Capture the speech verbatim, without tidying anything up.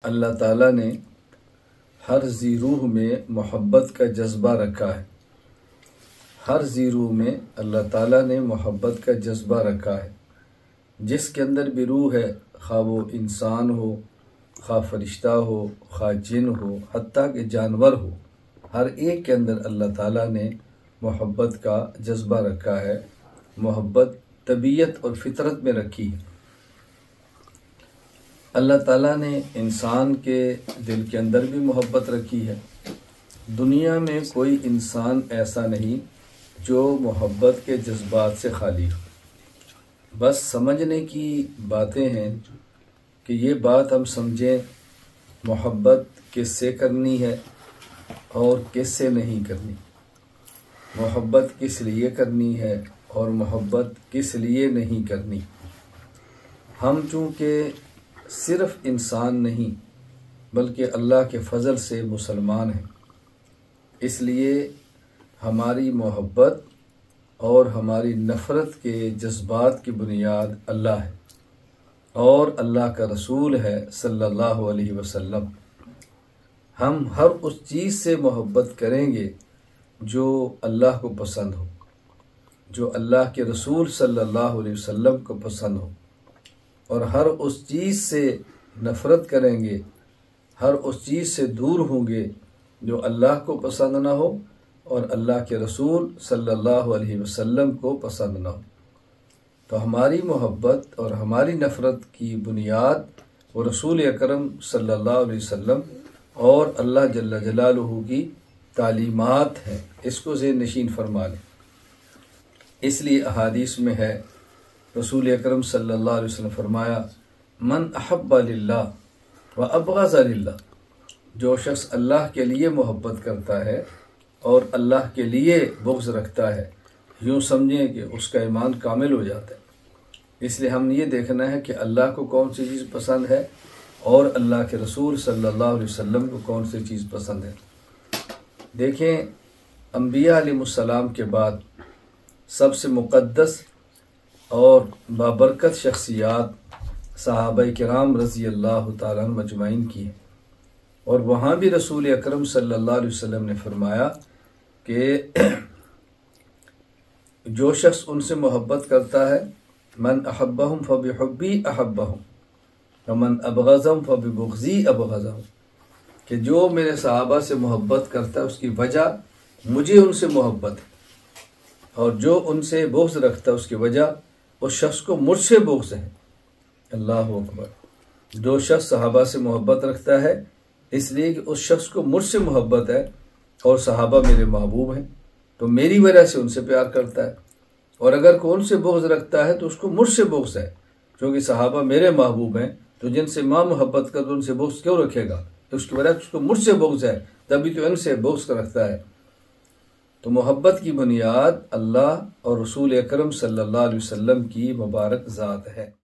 اللہ تعالیٰ نے ہر ذی روح میں محبت کا جذبہ رکھا ہے۔ ہر ذی روح میں اللہ تعالیٰ نے محبت کا جذبہ رکھا ہے۔ جس کے اندر بھی روح ہے، خواہ وہ انسان ہو، خواہ فرشتہ ہو، خواہ جن ہو، حتیٰ کہ جانور ہو، ہر ایک کے اندر اللہ تعالیٰ نے محبت کا جذبہ رکھا ہے۔ محبت طبیعت اور فطرت میں رکھی ہے۔ اللہ تعالیٰ نے انسان کے دل کے اندر بھی محبت رکھی ہے۔ دنیا میں کوئی انسان ایسا نہیں جو محبت کے جذبات سے خالی ہو۔ بس سمجھنے کی باتیں ہیں کہ یہ بات ہم سمجھیں محبت کس سے کرنی ہے اور کس سے نہیں کرنی، محبت کس لیے کرنی ہے اور محبت کس لیے نہیں کرنی۔ ہم چونکہ صرف انسان نہیں بلکہ اللہ کے فضل سے مسلمان ہیں، اس لیے ہماری محبت اور ہماری نفرت کے جذبات کی بنیاد اللہ ہے اور اللہ کا رسول ہے صلی اللہ علیہ وسلم۔ ہم ہر اس چیز سے محبت کریں گے جو اللہ کو پسند ہو، جو اللہ کے رسول صلی اللہ علیہ وسلم کو پسند ہو، اور ہر اس چیز سے نفرت کریں گے، ہر اس چیز سے دور ہوں گے جو اللہ کو پسند نہ ہو اور اللہ کے رسول صلی اللہ علیہ وسلم کو پسند نہ ہو۔ تو ہماری محبت اور ہماری نفرت کی بنیاد وہ رسول اکرم صلی اللہ علیہ وسلم اور اللہ جل جلالہ کی تعلیمات ہیں۔ اس کو ذہن نشین فرما لیں۔ اس لیے احادیث میں ہے، رسول اکرم صلی اللہ علیہ وسلم فرمایا، من احب للہ و ابغض للہ، جو شخص اللہ کے لیے محبت کرتا ہے اور اللہ کے لیے بغض رکھتا ہے، یوں سمجھیں کہ اس کا ایمان کامل ہو جاتا ہے۔ اس لیے ہم نے یہ دیکھنا ہے کہ اللہ کو کون سی چیز پسند ہے اور اللہ کے رسول صلی اللہ علیہ وسلم کو کون سی چیز پسند ہے۔ دیکھیں، انبیاء علیہ السلام کے بعد سب سے مقدس اور بابرکت شخصیات صحابہ کرام رضی اللہ تعالیٰ عنہ مجمعین کی ہیں، اور وہاں بھی رسول اکرم صلی اللہ علیہ وسلم نے فرمایا کہ جو شخص ان سے محبت کرتا ہے، من احبہم فبحبی احبہم ومن ابغضہم فببغضی ابغضہم، کہ جو میرے صحابہ سے محبت کرتا ہے اس کی وجہ مجھے ان سے محبت ہے، اور جو ان سے بغض رکھتا ہے اس کی وجہ اس شخص کو مجھ سے بغض ہے۔ اللہ اکبر۔ جو شخص صحابہ سے محبت رکھتا ہے اس لیے کہ اس شخص کو مجھ سے محبت ہے اور صحابہ میرے محبوب ہیں، تو میری وجہ سے ان سے پیار کرتا ہے، اور اگر کوئی ان سے بغض رکھتا ہے تو اس کو مجھ سے بغض ہے، کیونکہ صحابہ میرے محبوب ہیں، تو جن سے ماں محبت کر تو ان سے بغض کیوں رکھے گا؟ اس کی وجہ اس کو مجھ سے بغض ہے، تبھی تو ان سے بغض رکھتا ہے۔ تو محبت کی بنیاد اللہ اور رسول اکرم صلی اللہ علیہ وسلم کی مبارک ذات ہے۔